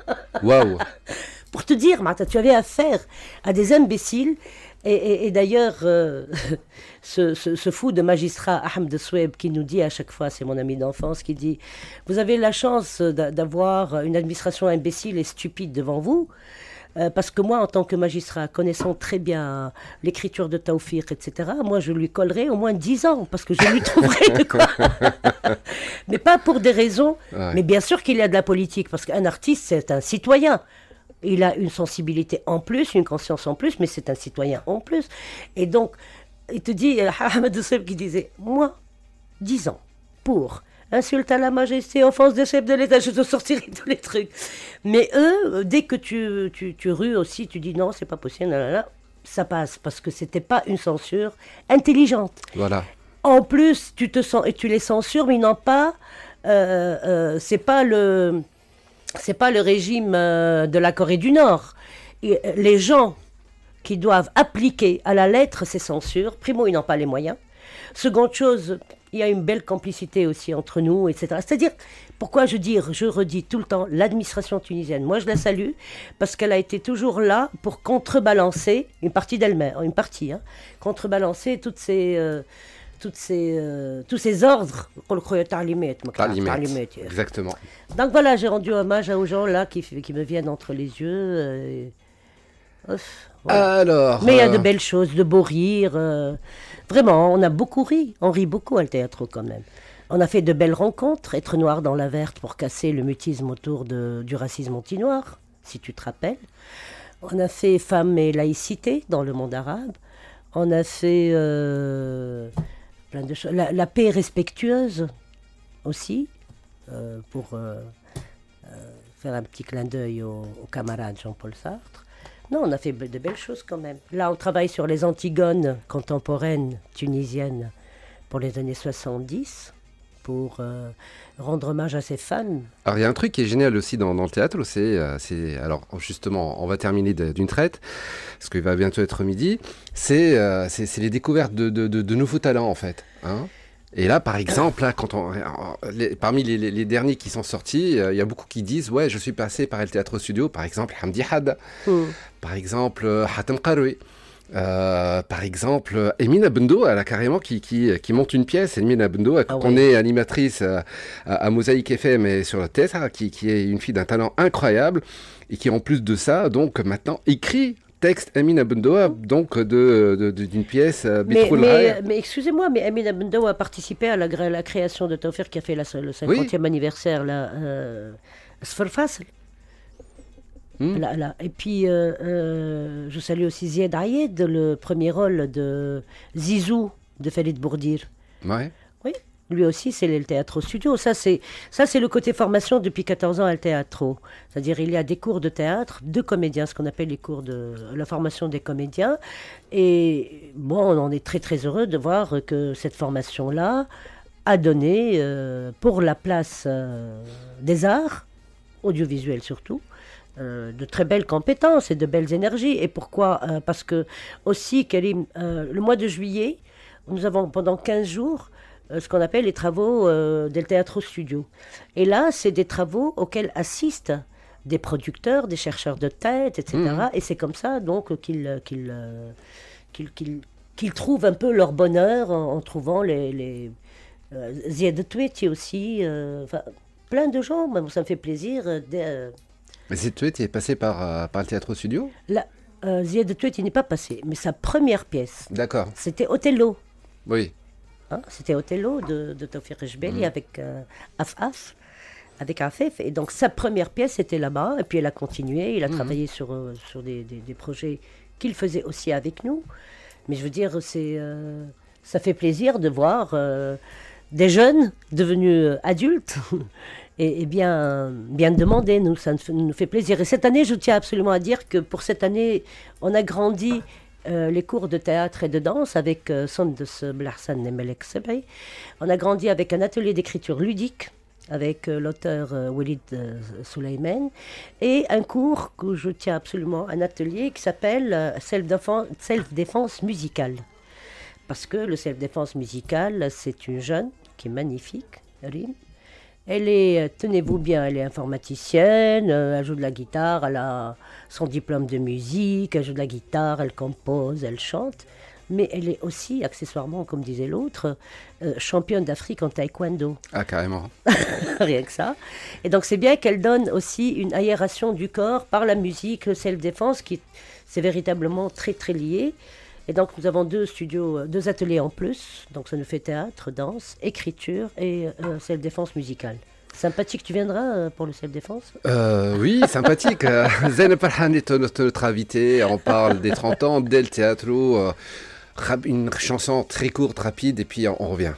Waouh. Pour te dire, Martha, tu avais affaire à des imbéciles. Et, et- et d'ailleurs, euh, ce, ce- ce fou de magistrat Ahmed Soueb qui nous dit à chaque fois, c'est mon ami d'enfance, qui dit « Vous avez la chance d'a- d'avoir une administration imbécile et stupide devant vous. Euh, parce que moi, en tant que magistrat, connaissant très bien l'écriture de Taoufir, et cetera, moi, je lui collerai au moins dix ans, parce que je lui trouverai de quoi. Mais pas pour des raisons. Ouais. Mais bien sûr qu'il y a de la politique, parce qu'un artiste, c'est un citoyen. Il a une sensibilité en plus, une conscience en plus, mais c'est un citoyen en plus. Et donc, il te dit, euh, Ahmed Ousseb qui disait, moi, dix ans pour insulte à la majesté, offense des chefs de l'État, je te sortirai tous les trucs. Mais eux, dès que tu, tu, tu rues aussi, tu dis non, c'est pas possible, là, là, là, ça passe, parce que c'était pas une censure intelligente. Voilà. En plus, tu te sens et tu les censures, mais ils n'ont pas. Euh, euh, c'est pas le. C'est pas le régime euh, de la Corée du Nord. Et, euh, les gens qui doivent appliquer à la lettre ces censures, primo, ils n'ont pas les moyens. Seconde chose, il y a une belle complicité aussi entre nous, et cetera. C'est-à-dire, pourquoi je dis, je redis tout le temps, l'administration tunisienne, moi je la salue, parce qu'elle a été toujours là pour contrebalancer, une partie d'elle-même, une partie, hein, contrebalancer toutes ces... Euh, toutes ces, euh, tous ces ordres. Exactement. Donc voilà, j'ai rendu hommage aux gens là qui, qui me viennent entre les yeux. Euh, ouf, voilà. Alors, mais il y a euh... de belles choses, de beaux rires. Euh, vraiment, on a beaucoup ri. On rit beaucoup au théâtre quand même. On a fait de belles rencontres. Être noir dans la verte pour casser le mutisme autour de, du racisme anti-noir, si tu te rappelles. On a fait femmes et laïcité dans le monde arabe. On a fait... Euh, plein de choses. La, la paix respectueuse aussi, euh, pour euh, euh, faire un petit clin d'œil au, au camarade Jean-Paul Sartre. Non, on a fait de belles choses quand même. Là, on travaille sur les Antigones contemporaines tunisiennes pour les années soixante-dix, pour euh, rendre hommage à ces femmes. Alors, il y a un truc qui est génial aussi dans, dans le théâtre, c'est, euh, c'est, alors justement, on va terminer de, d'une traite, parce qu'il va bientôt être midi, c'est, euh, c'est, c'est les découvertes de, de, de, de nouveaux talents, en fait. Hein. Et là, par exemple, là, quand on, les, parmi les, les, les derniers qui sont sortis, il euh, y a beaucoup qui disent « Ouais, je suis passé par le théâtre studio », par exemple, Hamdi Had, mm. par exemple, Hatem Karoui. Euh, par exemple, Emina Bendo, elle a carrément qui, qui, qui monte une pièce. Emina Bendo, ah qu'on oui. est animatrice à, à, à Mosaïque F M et sur la T S A, qui, qui est une fille d'un talent incroyable et qui, en plus de ça, donc maintenant écrit texte Emina Bendo, donc de, de, de, d'une pièce. Mais, mais, mais excusez-moi, mais Emina Bendo a participé à la, la création de Tawfir qui a fait la, le cinquantième oui. anniversaire, là, euh, Sfarfasl. Mmh. Là, là. Et puis, euh, euh, je salue aussi Zied Ayed, le premier rôle de Zizou de Félix Bourdir. Ouais. Oui, lui aussi, c'est le théâtre studio. Ça c'est, ça, c'est le côté formation depuis quatorze ans à le théâtre. C'est-à-dire, il y a des cours de théâtre, de comédiens, ce qu'on appelle les cours de la formation des comédiens. Et bon, on en est très, très heureux de voir que cette formation-là a donné, euh, pour la place euh, des arts, audiovisuels surtout, Euh, de très belles compétences et de belles énergies. Et pourquoi euh, Parce que aussi, Karim, euh, le mois de juillet, nous avons pendant quinze jours euh, ce qu'on appelle les travaux euh, del Teatro Studio. Et là, c'est des travaux auxquels assistent des producteurs, des chercheurs de tête, et cetera. Mmh. Et c'est comme ça donc qu'ils, qu'ils, euh, qu'ils, qu'ils, qu'ils trouvent un peu leur bonheur en, en trouvant les... les euh, Zied Toueti aussi, euh, plein de gens, ça me fait plaisir. Euh, de, Mais Zied Toueti est passé par, euh, par le théâtre studio La, euh, Zied Toueti n'est pas passé, mais sa première pièce, D'accord. c'était Othello. Oui. Hein, c'était Othello de, de Tawfir Ejbeli mmh. avec euh, Af-Af, avec Afef. Et donc sa première pièce était là-bas, et puis elle a continué, il a mmh. travaillé sur, euh, sur des, des, des projets qu'il faisait aussi avec nous. Mais je veux dire, c'est, euh, ça fait plaisir de voir euh, des jeunes devenus adultes. Et, et bien, bien demandé, nous, ça nous fait plaisir. Et cette année, je tiens absolument à dire que pour cette année, on a grandi euh, les cours de théâtre et de danse avec euh, Sondes Blahsan et Melek Sebri. On a grandi avec un atelier d'écriture ludique avec euh, l'auteur euh, Walid euh, Souleyman et un cours que je tiens absolument, un atelier qui s'appelle euh, Self-Défense, Self-Défense musicale. Parce que le self-défense musicale, c'est une jeune qui est magnifique, Rim. Elle est, tenez-vous bien, elle est informaticienne, euh, elle joue de la guitare, elle a son diplôme de musique, elle joue de la guitare, elle compose, elle chante, mais elle est aussi, accessoirement, comme disait l'autre, euh, championne d'Afrique en taekwondo. Ah, carrément. Rien que ça. Et donc c'est bien qu'elle donne aussi une aération du corps par la musique, le self-défense, qui c'est véritablement très très lié. Et donc nous avons deux studios, deux ateliers en plus, donc ça nous fait théâtre, danse, écriture et euh, self-défense musicale. Sympathique, tu viendras euh, pour le self-défense euh, Oui, sympathique. Zeynep Farhan est notre, notre invité, on parle des trente ans del Teatro, euh, une chanson très courte, rapide, et puis on, on revient.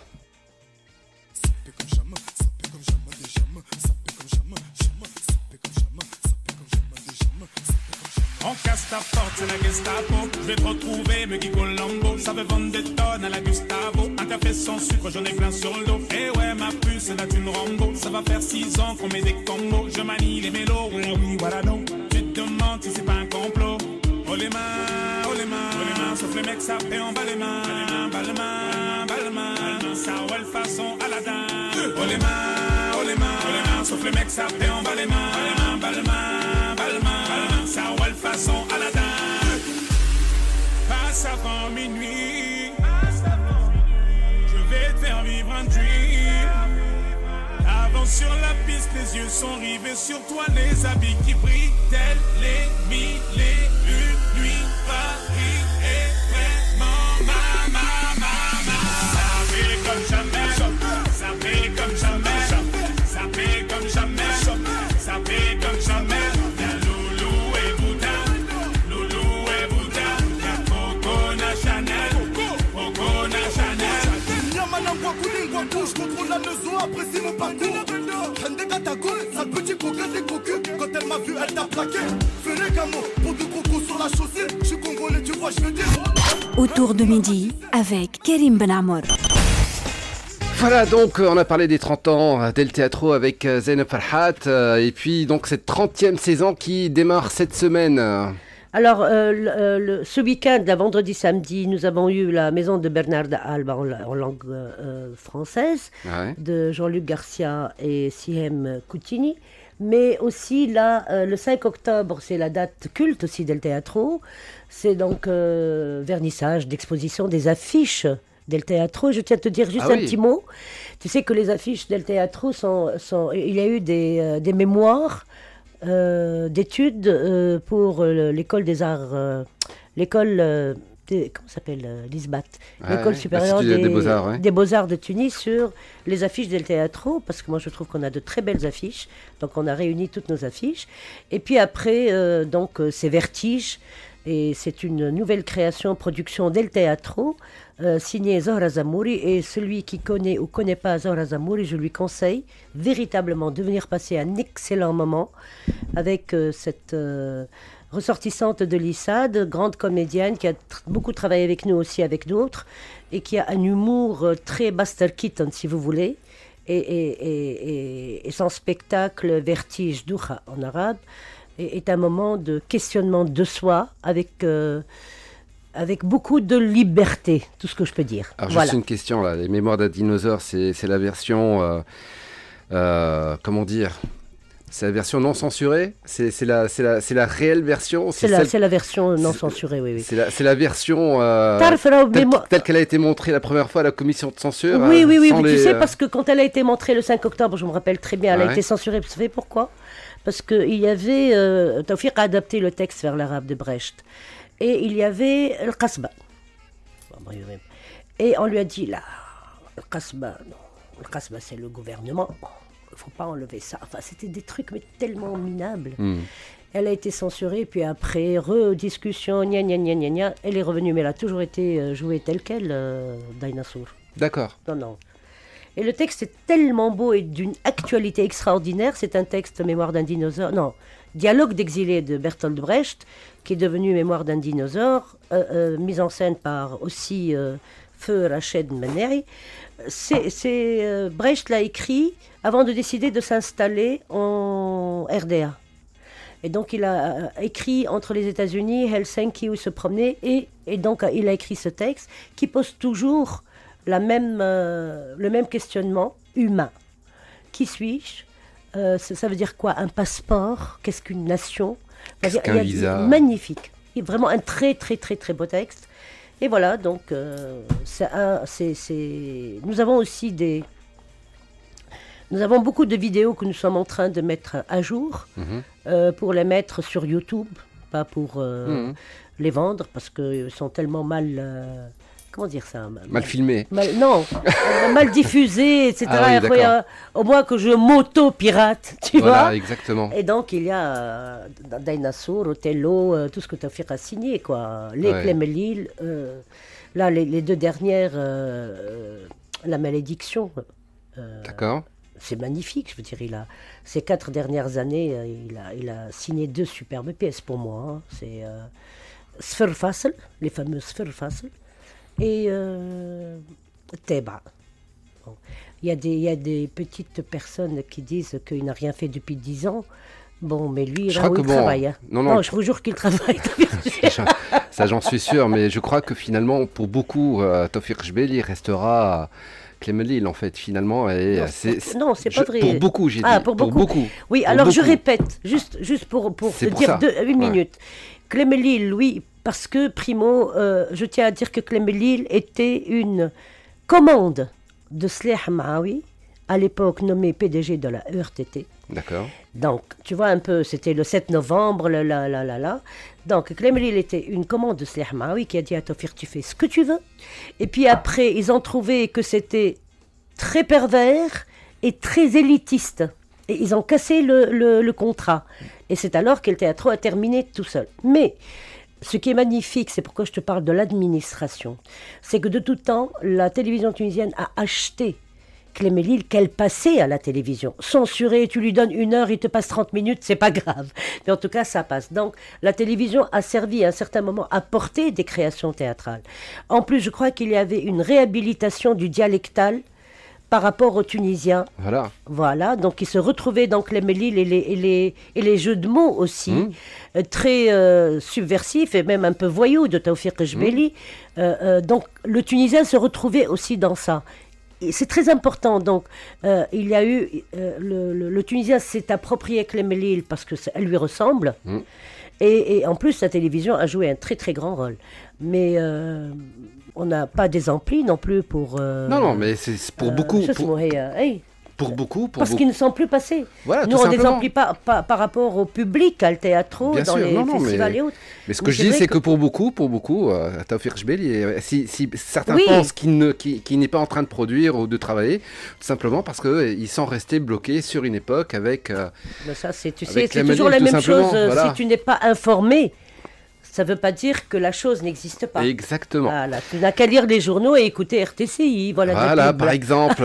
On casse ta porte, c'est la Gestapo. Je vais te retrouver, me Guy Colombo. Ça veut vendre des tonnes à la Gustavo. Un café sans sucre, j'en ai plein sur le dos. Eh ouais, ma puce, là, une Rambo. Ça va faire six ans qu'on met des combos. Je manie les mélos, oui, oui, voilà, non. Tu te demandes si c'est pas un complot. Oh les mains, oh les mains, oh les mains, sauf les mecs ça fait en bas les mains. Bas les mains, bas les mains, ça ouais façon Aladdin. Oh les mains, oh les mains, oh les mains, sauf les mecs ça fait en bas les mains. Bas les mains, bas les mains, ça ouais façon Aladdin. Passe avant minuit, je vais te faire vivre un dream. Avance sur la piste, les yeux sont rivés sur toi, les habits qui brillent, tels les mille et une nuits. Paris est vraiment ma, ma, ma, ma. Ça fait comme jamais, ça fait comme jamais, ça fait comme jamais, ça fait comme jamais. Y'a Loulou et Bouddha, Loulou et Bouddha, y'a Coco Chanel, Coco Chanel. Yamana Wakouni Wakou, je contrôle la maison, apprécie mon parcours. Prends des gâtagos, sale petit coquin des cocus. Quand elle m'a vu, elle t'a plaqué. Fais les gamins, pour deux cocos sur la chaussée. Je suis congolais, tu vois, je veux dire. Autour de midi avec Karim Benamor. Voilà, donc euh, on a parlé des trente ans euh, d'El Teatro avec euh, Zeynep Farhat, euh, et puis donc cette trentième saison qui démarre cette semaine. Alors, euh, le, euh, le- ce week-end, la vendredi, samedi, nous avons eu la maison de Bernard Alba en, la- en langue euh, euh, française, Ouais. de Jean-Luc Garcia et Sihem Koutini. Mais aussi, là, euh, le cinq octobre, c'est la date culte aussi d'El Teatro. C'est donc euh, vernissage d'exposition des affiches d'El Teatro. Je tiens à te dire juste Ah un oui. petit mot. Tu sais que les affiches d'El Teatro sont, sont... Il y a eu des, euh, des mémoires euh, d'études euh, pour euh, l'école des arts, euh, l'école, euh, des- comment ça s'appelle, euh, l'ISBAT, Ouais, l'école ouais, supérieure l'Institut des, des Beaux-Arts, ouais. des Beaux-Arts de Tunis sur les affiches d'El Teatro, parce que moi je trouve qu'on a de très belles affiches, donc on a réuni toutes nos affiches. Et puis après, euh, donc euh, c'est Vertige, et c'est une nouvelle création, production d'El Teatro, euh, signée Zohra Zamouri, et celui qui connaît ou connaît pas Zohra Zamouri, je lui conseille véritablement de venir passer un excellent moment avec euh, cette euh, ressortissante de l'I S A D, grande comédienne qui a tr- beaucoup travaillé avec nous aussi, avec d'autres, et qui a un humour euh, très Buster Keaton, si vous voulez, et, et, et, et- et son spectacle Vertige Doucha en arabe est, est un moment de questionnement de soi avec, euh, avec beaucoup de liberté, tout ce que je peux dire. Alors Voilà. juste une question là, les Mémoires d'un dinosaure, c'est c'est la version, euh, euh, comment dire, c'est la version non censurée, c'est c'est la, c'est la, c'est la réelle version, C'est la, celle- c'est la version non c'est- censurée, oui. oui. c'est la, c'est la version euh, تعرف راهو telle, mémoire- telle qu'elle a été montrée la première fois à la commission de censure. Oui, euh, oui, oui, sans mais tu les, sais, euh, parce que quand elle a été montrée le cinq octobre, je me rappelle très bien, elle a Ouais. été censurée. Vous savez pourquoi? Parce qu'il y avait. Euh, Tawfiq a adapté le texte vers l'arabe de Brecht. Et il y avait le Qasba. Et on lui a dit là, le Qasba, non, le Qasba c'est le gouvernement. Il ne faut pas enlever ça. Enfin, c'était des trucs mais tellement minables. hmm. Elle a été censurée, puis après, rediscussion, gna gna gna gna gna. Elle est revenue, mais elle a toujours été euh, jouée telle qu'elle, euh, Dinosaur. D'accord. Non, non. Et le texte est tellement beau et d'une actualité extraordinaire. C'est un texte Mémoire d'un dinosaure. Non, Dialogue d'exilé de Bertolt Brecht, qui est devenu Mémoire d'un dinosaure, euh, euh, mise en scène par aussi euh, Feu Rached Menei. C'est, c'est, euh, Brecht l'a écrit avant de décider de s'installer en R D A. Et donc il a euh, écrit entre les États-Unis, Helsinki où il se promenait, et, et donc euh, il a écrit ce texte qui pose toujours la même, euh, le même questionnement humain. Qui suis-je? Euh, ça, ça veut dire quoi? Un passeport? Qu'est-ce qu'une nation? Qu'est-ce Il y a- qu'un il y a- visa? Magnifique. Il y a vraiment un très très très très beau texte. Et voilà, donc euh, c'est un- c'est- c'est- nous avons aussi des... Nous avons beaucoup de vidéos que nous sommes en train de mettre à jour Mhm. euh, pour les mettre sur YouTube, pas pour euh, Mhm. les vendre, parce qu'ils sont tellement mal... euh, comment dire ça? Mal filmé. Mal- non, euh, mal diffusés, et cetera. Ah oui, Il faut, d'accord. euh, au moins que je m'auto-pirate, tu Voilà, vois. exactement. Et donc, il y a euh, Dinosaur, Othello, euh, tout ce que Tawfiq a signé, quoi. Les Ouais. Clem Lille, euh, là, les, les deux dernières, euh, euh, La Malédiction. euh, D'accord. c'est magnifique, je veux dire, il a, ces quatre dernières années, euh, il a, il a signé deux superbes pièces pour moi. hein. C'est euh, Sfer Fasl, les fameux Sfer Fasl, et euh, Teba. Bon. Il y a des, il y a des petites personnes qui disent qu'il n'a rien fait depuis dix ans. Bon, mais lui, Je là crois où que il bon, travaille. hein. non, non, Non, je vous jure qu'il travaille. ça, ça, j'en suis sûr, mais je crois que finalement, pour beaucoup, euh, Tawfiq Jbeli restera Clémelil, en fait, finalement. Et Non, c'est, c'est- non, c'est je- pas vrai. Pour beaucoup, j'ai Ah, dit. pour beaucoup. Oui, Pour alors je beaucoup. répète, juste, juste pour, pour C'est te pour dire ça. deux- une Ouais. minute. Clémelil, oui, parce que, primo, euh, je tiens à dire que Clémelil était une commande de Sleh Maawi, à l'époque nommé P D G de la E R T T. D'accord. Donc, tu vois un peu, c'était le sept novembre, là, là, là, là, là. Donc, Clémelil était une commande de Sleh Maawi qui a dit à Tawfiq, tu fais ce que tu veux. Et puis après, ils ont trouvé que c'était très pervers et très élitiste. Et ils ont cassé le, le- le contrat. Et c'est alors que le théâtre a terminé tout seul. Mais ce qui est magnifique, c'est pourquoi je te parle de l'administration, c'est que de tout temps, la télévision tunisienne a acheté Clémelil qu'elle passait à la télévision. Censuré, tu lui donnes une heure, il te passe trente minutes, c'est pas grave. Mais en tout cas, ça passe. Donc, la télévision a servi à un certain moment à porter des créations théâtrales. En plus, je crois qu'il y avait une réhabilitation du dialectal par rapport aux Tunisiens. Voilà. Voilà, donc ils se retrouvaient dans Clémelil et les, et les, et les jeux de mots aussi, Mmh. euh, très euh, subversifs et même un peu voyous de Tawfiq Jbeli. Euh, euh, donc le Tunisien se retrouvait aussi dans ça. Et c'est très important. Donc euh, il y a eu. euh, le, le- le Tunisien s'est approprié Clémelil parce qu'elle lui ressemble. Mmh. Et, et en plus, la télévision a joué un très très grand rôle. Mais euh, on n'a pas des amplis non plus pour. euh, Non, non, mais c'est c'est pour euh, beaucoup. شو Pour, اسمه هي؟ hey, pour beaucoup. Pour parce beaucoup. qu'ils ne sont plus passés. Voilà, Nous, tout on ne les simplement. emplit pas, pas par rapport au public, à le théâtre, Bien dans sûr, les non, non, mais- festivals et autres. Mais ce que Mais je c'est dis, vrai c'est que- que pour beaucoup, pour beaucoup, euh, Tawfiq Jbeli, euh, si, si certains Oui. pensent qu'il ne, qu'il, qu'il n'est pas en train de produire ou de travailler, tout simplement parce qu'ils sont restés bloqués sur une époque avec. euh, Mais ça, c'est, tu Avec sais, c'est Clémenil, toujours la tout même simplement, chose. euh, voilà. Si tu n'es pas informé, ça ne veut pas dire que la chose n'existe pas. Exactement. Voilà, tu n'as qu'à lire les journaux et écouter R T C I. Voilà, la, Voilà, plus, par la- exemple,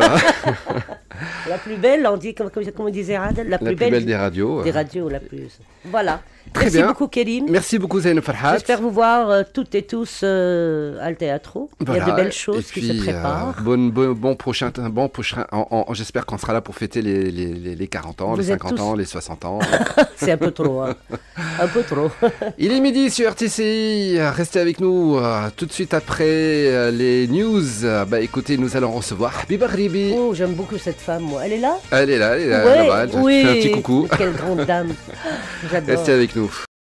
la plus belle, on dit, comme, comme, comme disait Adel, la, la plus belle des radios. des euh. radios. La plus... Voilà. Très Merci bien. beaucoup, Kérim. Merci beaucoup, Zayn Farhat. J'espère vous voir euh, toutes et tous euh, à le théâtre. Il y a de Voilà. belles choses Et qui puis, se préparent. euh, bon, bon, bon prochain, bon prochain. en- en- j'espère qu'on sera là pour fêter les, les, les, les quarante ans, Vous les êtes cinquante tous- ans, les soixante ans. C'est un peu trop. hein. Un peu trop. Il est midi sur R T C I. Restez avec nous euh, tout de suite après euh, les news. Euh, bah écoutez, nous allons recevoir Habiba Ghribi. Oh, j'aime beaucoup cette femme, moi. Elle est là Elle est là, elle est là, Ouais, là-bas. Elle oui. fait un petit coucou. Quelle grande dame. J'adore. Restez avec nous.